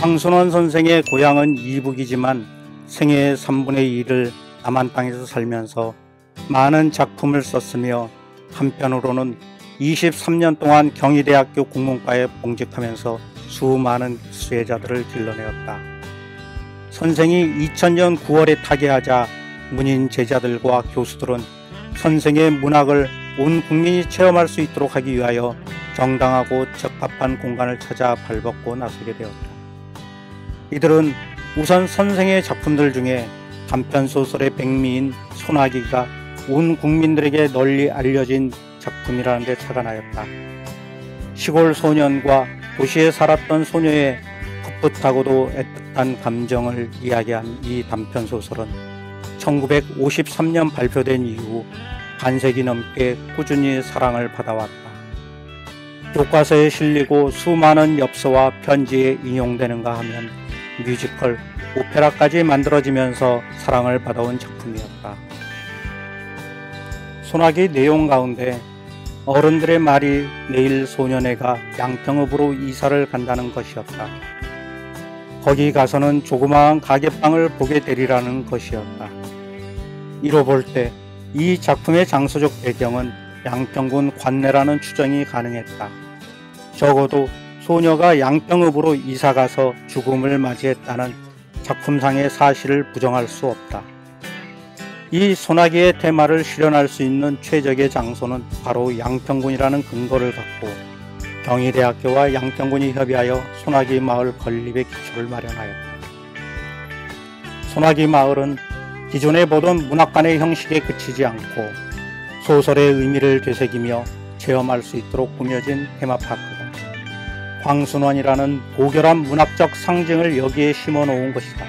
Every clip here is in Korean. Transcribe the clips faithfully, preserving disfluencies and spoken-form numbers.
황순원 선생의 고향은 이북이지만 생애의 삼분의 일을 남한 땅에서 살면서 많은 작품을 썼으며 한편으로는 이십삼 년 동안 경희대학교 국문과에 봉직하면서 수많은 수혜자들을 길러내었다. 선생이 이천 년 구월에 타계하자 문인 제자들과 교수들은 선생의 문학을 온 국민이 체험할 수 있도록 하기 위하여 정당하고 적합한 공간을 찾아 발벗고 나서게 되었다. 이들은 우선 선생의 작품들 중에 단편소설의 백미인 소나기가 온 국민들에게 널리 알려진 작품이라는 데 착안하였다. 시골 소년과 도시에 살았던 소녀의 풋풋하고도 애틋한 감정을 이야기한 이 단편소설은 천구백오십삼 년 발표된 이후 반세기 넘게 꾸준히 사랑을 받아왔다. 교과서에 실리고 수많은 엽서와 편지에 인용되는가 하면 뮤지컬, 오페라까지 만들어지면서 사랑을 받아온 작품이었다. 소나기 내용 가운데 어른들의 말이 내일 소년애가 양평읍으로 이사를 간다는 것이었다. 거기 가서는 조그마한 가게방을 보게 되리라는 것이었다. 이로 볼 때 이 작품의 장소적 배경은 양평군 관내라는 추정이 가능했다. 적어도 소녀가 양평읍으로 이사가서 죽음을 맞이했다는 작품상의 사실을 부정할 수 없다. 이 소나기의 테마를 실현할 수 있는 최적의 장소는 바로 양평군이라는 근거를 갖고 경희대학교와 양평군이 협의하여 소나기 마을 건립의 기초를 마련하였다. 소나기 마을은 기존에 보던 문학관의 형식에 그치지 않고 소설의 의미를 되새기며 체험할 수 있도록 꾸며진 테마파크다. 황순원이라는 고결한 문학적 상징을 여기에 심어놓은 것이다.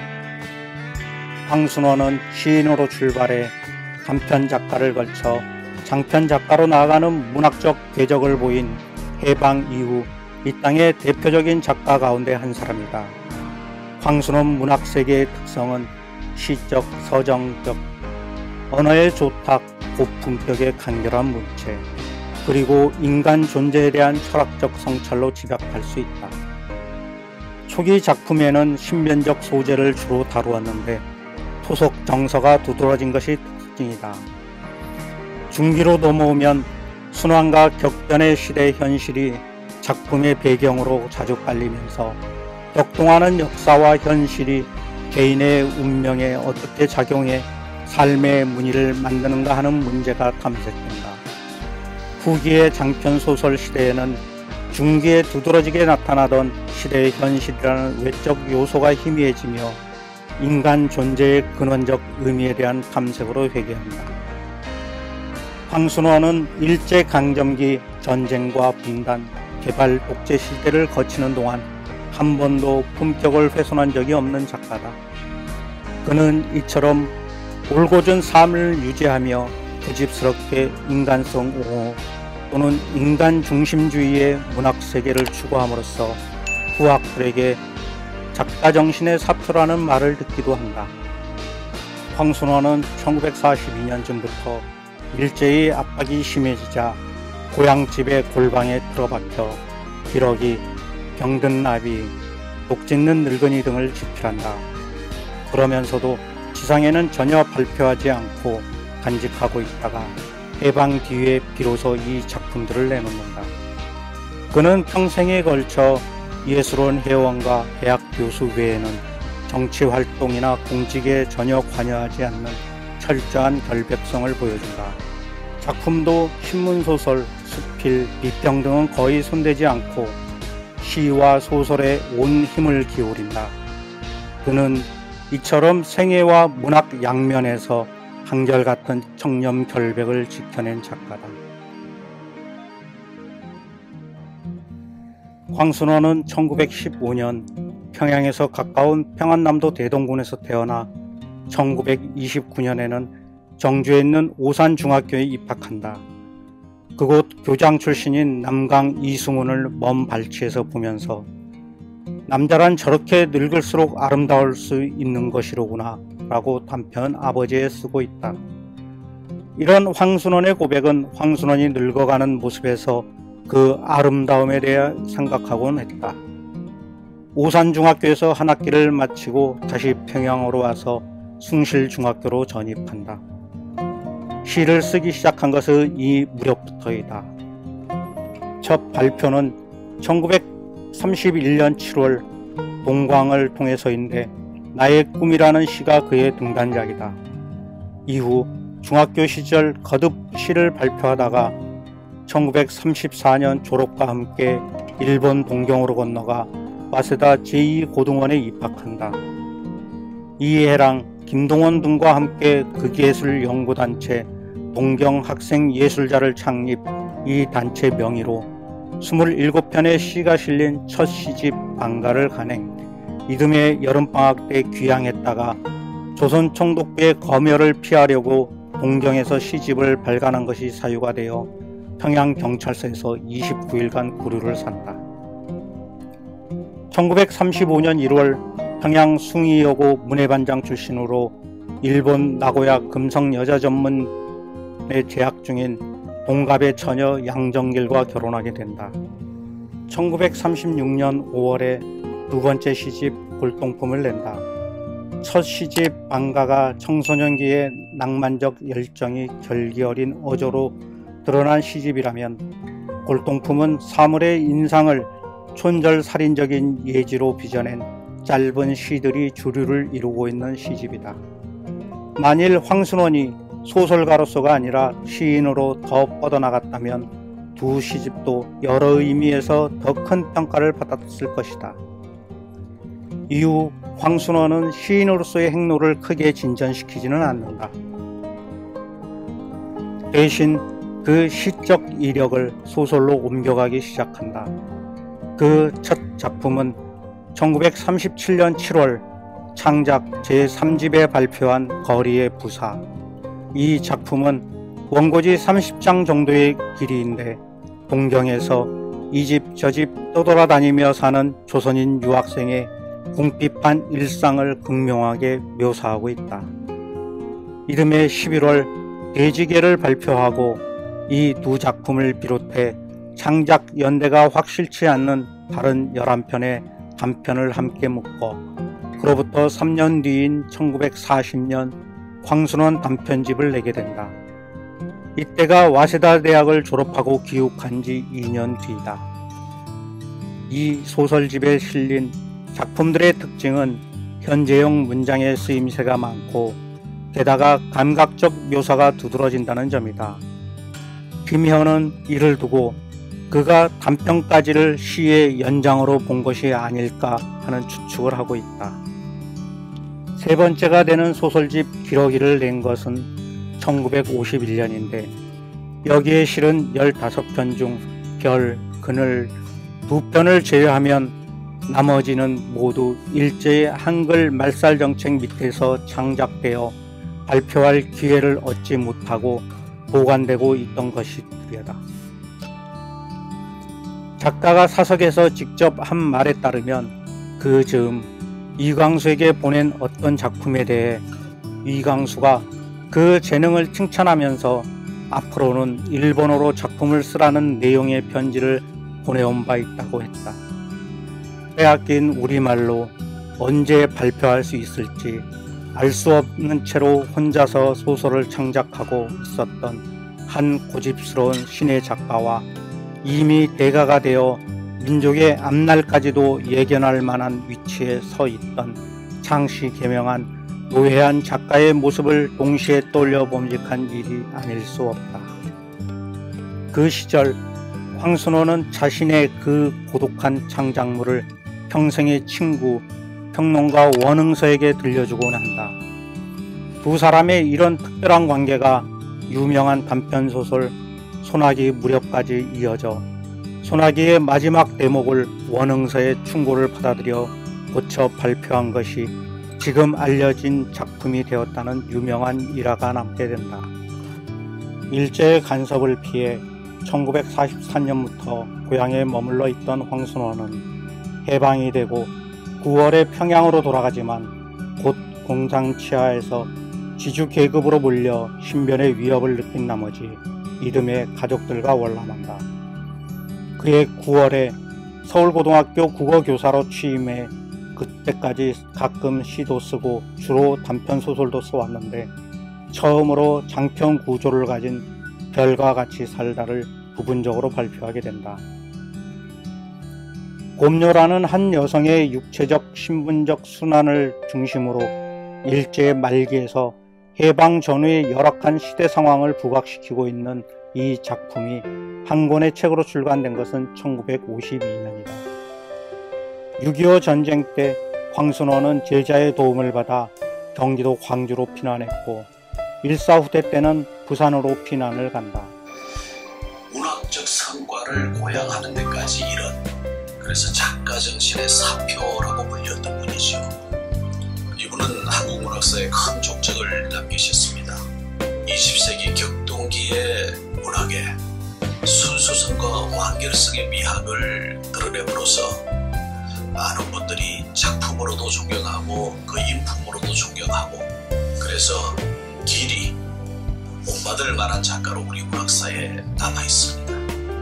황순원은 시인으로 출발해 단편 작가를 거쳐 장편 작가로 나아가는 문학적 궤적을 보인 해방 이후 이 땅의 대표적인 작가 가운데 한 사람이다. 황순원 문학세계의 특성은 시적, 서정적, 언어의 조탁, 고품격의 간결한 문체, 그리고 인간 존재에 대한 철학적 성찰로 집약할 수 있다. 초기 작품에는 신변적 소재를 주로 다루었는데 토속 정서가 두드러진 것이 특징이다. 중기로 넘어오면 순환과 격변의 시대 현실이 작품의 배경으로 자주 깔리면서 격동하는 역사와 현실이 개인의 운명에 어떻게 작용해 삶의 문의를 만드는가 하는 문제가 탐색된다. 후기의 장편소설 시대에는 중기에 두드러지게 나타나던 시대의 현실이라는 외적 요소가 희미해지며 인간 존재의 근원적 의미에 대한 탐색으로 회귀한다. 황순원은 일제강점기 전쟁과 분단, 개발 독재 시대를 거치는 동안 한 번도 품격을 훼손한 적이 없는 작가다. 그는 이처럼 올곧은 삶을 유지하며 고집스럽게 인간성 옹호 또는 인간 중심주의의 문학세계를 추구함으로써 후학들에게 작가 정신의 사표라는 말을 듣기도 한다. 황순원은 천구백사십이 년쯤부터 일제의 압박이 심해지자 고향집의 골방에 틀어박혀 기러기, 병든 나비, 독짓는 늙은이 등을 집필한다. 그러면서도 지상에는 전혀 발표하지 않고 간직하고 있다가 해방 뒤에 비로소 이 작품들을 내놓는다. 그는 평생에 걸쳐 예술원 회원과 대학 교수 외에는 정치활동이나 공직에 전혀 관여하지 않는 철저한 결백성을 보여준다. 작품도 신문소설, 수필, 비평 등은 거의 손대지 않고 시와 소설에 온 힘을 기울인다. 그는 이처럼 생애와 문학 양면에서 한결같은 청렴 결백을 지켜낸 작가다. 황순원은 천구백십오 년 평양에서 가까운 평안남도 대동군에서 태어나 천구백이십구 년에는 정주에 있는 오산중학교에 입학한다. 그곳 교장 출신인 남강 이승훈을 먼 발치에서 보면서 남자란 저렇게 늙을수록 아름다울 수 있는 것이로구나 라고 단편 아버지에 쓰고 있다. 이런 황순원의 고백은 황순원이 늙어가는 모습에서 그 아름다움에 대해 생각하곤 했다. 오산중학교에서 한 학기를 마치고 다시 평양으로 와서 숭실중학교로 전입한다. 시를 쓰기 시작한 것은 이 무렵부터이다. 첫 발표는 천구백삼십일 년 칠월 동광을 통해서인데 나의 꿈이라는 시가 그의 등단작이다. 이후 중학교 시절 거듭 시를 발표하다가 천구백삼십사 년 졸업과 함께 일본 동경으로 건너가 와세다 제이 고등원에 입학한다. 이해랑 김동원 등과 함께 극예술연구단체 동경학생예술자를 창립, 이 단체 명의로 이십칠 편의 시가 실린 첫 시집 방가를 간행, 이듬해 여름방학 때 귀향했다가 조선 총독부의 검열을 피하려고 동경에서 시집을 발간한 것이 사유가 되어 평양경찰서에서 이십구 일간 구류를 산다. 천구백삼십오 년 일월 평양 숭이여고 문해반장 출신으로 일본 나고야 금성여자전문에 재학 중인 동갑의 처녀 양정길과 결혼하게 된다. 천구백삼십육 년 오월에 두 번째 시집 골동품을 낸다. 첫 시집 방가가 청소년기의 낭만적 열정이 결기 어린 어조로 드러난 시집이라면 골동품은 사물의 인상을 촌절살인적인 예지로 빚어낸 짧은 시들이 주류를 이루고 있는 시집이다. 만일 황순원이 소설가로서가 아니라 시인으로 더 뻗어나갔다면 두 시집도 여러 의미에서 더 큰 평가를 받았을 것이다. 이후 황순원은 시인으로서의 행로를 크게 진전시키지는 않는다. 대신 그 시적 이력을 소설로 옮겨가기 시작한다. 그 첫 작품은 천구백삼십칠 년 칠월 창작 제삼 집에 발표한 거리의 부사. 이 작품은 원고지 삼십 장 정도의 길이인데 동경에서 이 집 저 집 떠돌아다니며 사는 조선인 유학생의 궁핍한 일상을 극명하게 묘사하고 있다. 이듬해 십일월 대지계를 발표하고 이 두 작품을 비롯해 창작 연대가 확실치 않는 다른 열한 편의 단편을 함께 묶어 그로부터 삼 년 뒤인 천구백사십 년 황순원 단편집을 내게 된다. 이때가 와세다 대학을 졸업하고 귀국한 지 이 년 뒤이다. 이 소설집에 실린 작품들의 특징은 현재형 문장의 쓰임새가 많고 게다가 감각적 묘사가 두드러진다는 점이다. 김현은 이를 두고 그가 단편까지를 시의 연장으로 본 것이 아닐까 하는 추측을 하고 있다. 세 번째가 되는 소설집 기러기를 낸 것은 천구백오십일 년인데 여기에 실은 열다섯 편 중 별, 그늘 두 편을 제외하면 나머지는 모두 일제의 한글 말살 정책 밑에서 창작되어 발표할 기회를 얻지 못하고 보관되고 있던 것이 두려다. 작가가 사석에서 직접 한 말에 따르면 그 즈음 이광수에게 보낸 어떤 작품에 대해 이광수가 그 재능을 칭찬하면서 앞으로는 일본어로 작품을 쓰라는 내용의 편지를 보내온 바 있다고 했다. 빼앗긴 우리말로 언제 발표할 수 있을지 알 수 없는 채로 혼자서 소설을 창작하고 있었던 한 고집스러운 신의 작가와 이미 대가가 되어 민족의 앞날까지도 예견할 만한 위치에 서 있던 창시 개명한 노회한 작가의 모습을 동시에 떠올려 봄직한 일이 아닐 수 없다. 그 시절 황순원은 자신의 그 고독한 창작물을 평생의 친구 평론가 원흥서에게 들려주곤 한다. 두 사람의 이런 특별한 관계가 유명한 단편소설 소나기 무렵까지 이어져 소나기의 마지막 대목을 원흥서의 충고를 받아들여 고쳐 발표한 것이 지금 알려진 작품이 되었다는 유명한 일화가 남게 된다. 일제의 간섭을 피해 천구백사십삼 년부터 고향에 머물러 있던 황순원은 해방이 되고 구월에 평양으로 돌아가지만 곧 공장 치하에서 지주 계급으로 몰려 신변의 위협을 느낀 나머지 이듬해 가족들과 월남한다. 그해 구월에 서울고등학교 국어교사로 취임해 그때까지 가끔 시도 쓰고 주로 단편소설도 써왔는데 처음으로 장편 구조를 가진 별과 같이 살다를 부분적으로 발표하게 된다. 곰녀라는 한 여성의 육체적 신분적 순환을 중심으로 일제 말기에서 해방 전후의 열악한 시대 상황을 부각시키고 있는 이 작품이 한 권의 책으로 출간된 것은 천구백오십이 년이다. 육이오 전쟁 때 황순원은 제자의 도움을 받아 경기도 광주로 피난했고 일사후퇴 때는 부산으로 피난을 간다. 문학적 성과를 고양하는 데까지 이른, 그래서 작가 정신의 사표라고 불렸던 분이죠. 이분은 한국 문학사에 큰 족적을 남기셨습니다. 이십 세기 격동기의 문학에 순수성과 완결성의 미학을 드러냄으로써 많은 분들이 작품으로도 존경하고 그 인품으로도 존경하고, 그래서 길이 본받을 만한 작가로 우리 문학사에 남아있습니다.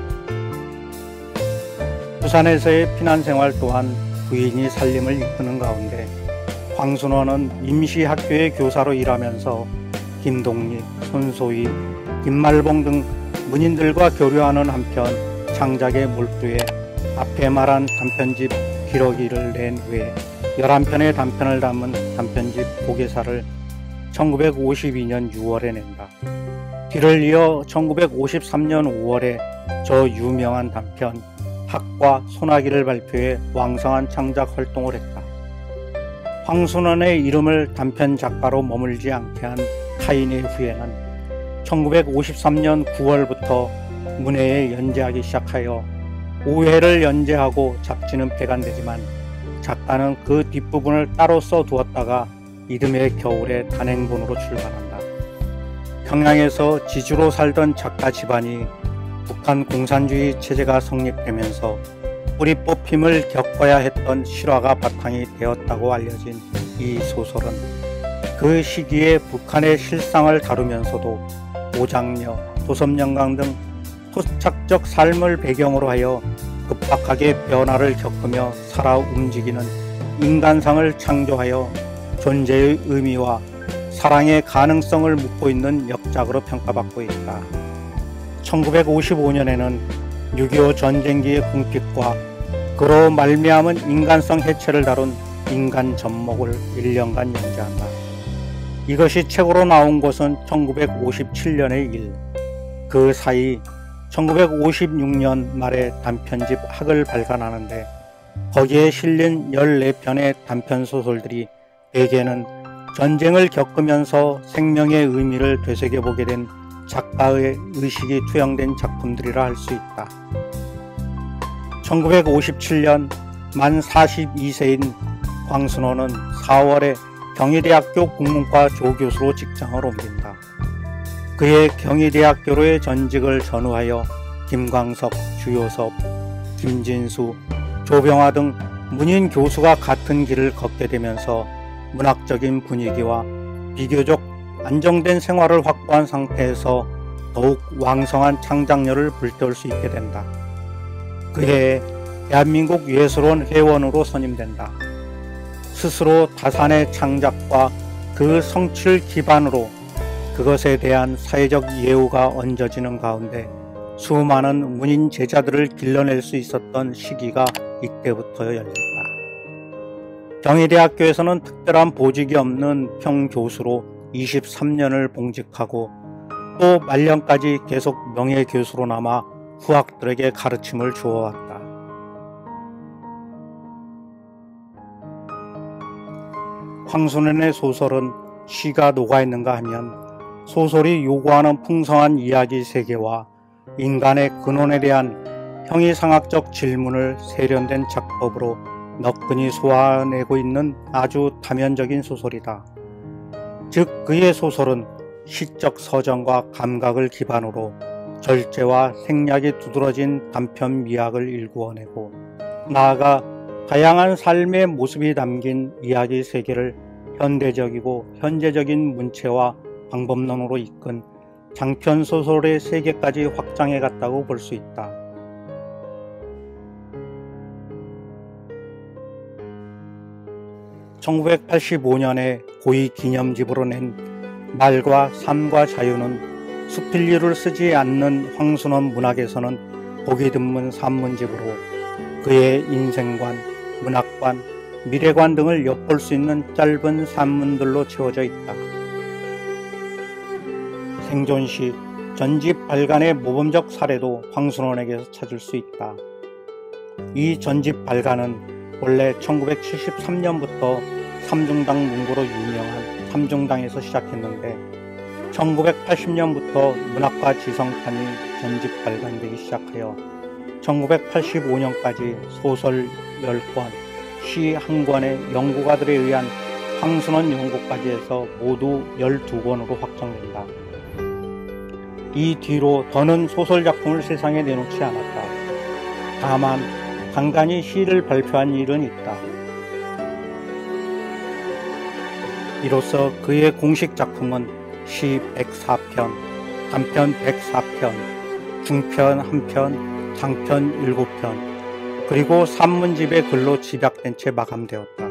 부산에서의 피난생활 또한 부인이 살림을 이끄는 가운데 황순원은 임시학교의 교사로 일하면서 김동리, 손소희, 김말봉 등 문인들과 교류하는 한편 창작에 몰두해 앞에 말한 단편집 기러기를 낸 후에 열한 편의 단편을 담은 단편집 고개사를 천구백오십이 년 유월에 낸다. 뒤를 이어 천구백오십삼 년 오월에 저 유명한 단편 학과 소나기를 발표해 왕성한 창작 활동을 했다. 황순원의 이름을 단편 작가로 머물지 않게 한 타인의 후에는 천구백오십삼 년 구월부터 문해에 연재하기 시작하여 오 회를 연재하고 잡지는 폐간되지만 작가는 그 뒷부분을 따로 써두었다가 이듬해 겨울에 단행본으로 출간한다. 평양에서 지주로 살던 작가 집안이 북한 공산주의 체제가 성립되면서 뿌리 뽑힘을 겪어야 했던 실화가 바탕이 되었다고 알려진 이 소설은 그 시기에 북한의 실상을 다루면서도 오장녀, 도섭영강 등 토착적 삶을 배경으로 하여 급박하게 변화를 겪으며 살아 움직이는 인간상을 창조하여 존재의 의미와 사랑의 가능성을 묻고 있는 역작으로 평가받고 있다. 천구백오십오 년에는 육이오 전쟁기의 궁핍과 그로 말미암은 인간성 해체를 다룬 인간 전목을 일 년간 연재한다. 이것이 책으로 나온 것은 천구백오십칠 년의 일. 그 사이 천구백오십육 년 말에 단편집 학을 발간하는데 거기에 실린 열네 편의 단편소설들이 대개는 전쟁을 겪으면서 생명의 의미를 되새겨보게 된 작가의 의식이 투영된 작품들이라 할 수 있다. 천구백오십칠 년 만 사십이 세인 황순원은 사월에 경희대학교 국문과 조교수로 직장을 옮긴다. 그의 경희대학교로의 전직을 전후하여 김광석, 주요섭, 김진수, 조병화 등 문인 교수가 같은 길을 걷게 되면서 문학적인 분위기와 비교적 안정된 생활을 확보한 상태에서 더욱 왕성한 창작력을 불태울 수 있게 된다. 그해 대한민국 예술원 회원으로 선임된다. 스스로 다산의 창작과 그 성취를 기반으로 그것에 대한 사회적 예우가 얹어지는 가운데 수많은 문인 제자들을 길러낼 수 있었던 시기가 이때부터 열렸다. 경희대학교에서는 특별한 보직이 없는 평교수로 이십삼 년을 봉직하고 또 말년까지 계속 명예교수로 남아 후학들에게 가르침을 주어왔다. 황순원의 소설은 시가 녹아있는가 하면 소설이 요구하는 풍성한 이야기 세계와 인간의 근원에 대한 형이상학적 질문을 세련된 작법으로 너끈히 소화내고 있는 아주 다면적인 소설이다. 즉 그의 소설은 시적 서정과 감각을 기반으로 절제와 생략이 두드러진 단편 미학을 일구어내고 나아가 다양한 삶의 모습이 담긴 이야기 세계를 현대적이고 현재적인 문체와 방법론으로 이끈 장편소설의 세계까지 확장해 갔다고 볼 수 있다. 천구백팔십오 년에 고이 기념집으로 낸 말과 삶과 자유는 수필류를 쓰지 않는 황순원 문학에서는 보기 드문 산문집으로 그의 인생관, 문학관, 미래관 등을 엿볼 수 있는 짧은 산문들로 채워져 있다. 생존 시 전집 발간의 모범적 사례도 황순원에게서 찾을 수 있다. 이 전집 발간은 원래 천구백칠십삼 년부터 삼중당 문고로 유명한 삼중당에서 시작했는데 천구백팔십 년부터 문학과 지성판이 전집 발간되기 시작하여 천구백팔십오 년까지 소설 열 권, 시 한 권의 연구가들에 의한 황순원 연구까지 해서 모두 열두 권으로 확정된다. 이 뒤로 더는 소설 작품을 세상에 내놓지 않았다. 다만 간간히 시를 발표한 일은 있다. 이로써 그의 공식 작품은 시 백사 편, 단편 백사 편, 중편 한 편, 장편 일곱 편, 그리고 산문집의 글로 집약된 채 마감되었다.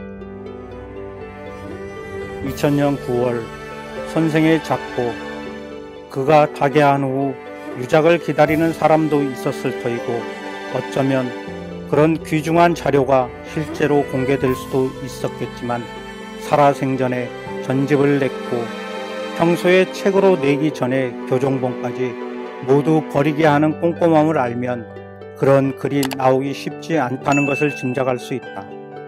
이천 년 구월 선생의 작고 그가 타계한 후 유작을 기다리는 사람도 있었을 터이고 어쩌면 그런 귀중한 자료가 실제로 공개될 수도 있었겠지만 살아생전에 전집을 냈고 평소에 책으로 내기 전에 교종본까지 모두 버리게 하는 꼼꼼함을 알면 그런 글이 나오기 쉽지 않다는 것을 짐작할 수 있다.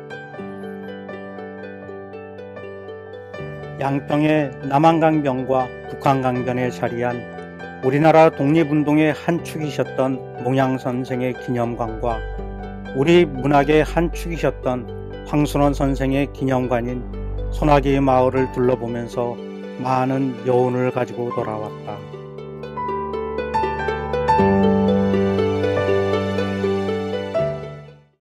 양평의 남한강변과 북한강변에 자리한 우리나라 독립운동의 한 축이셨던 몽양선생의 기념관과 우리 문학의 한 축이셨던 황순원 선생의 기념관인 소나기 마을을 둘러보면서 많은 여운을 가지고 돌아왔다.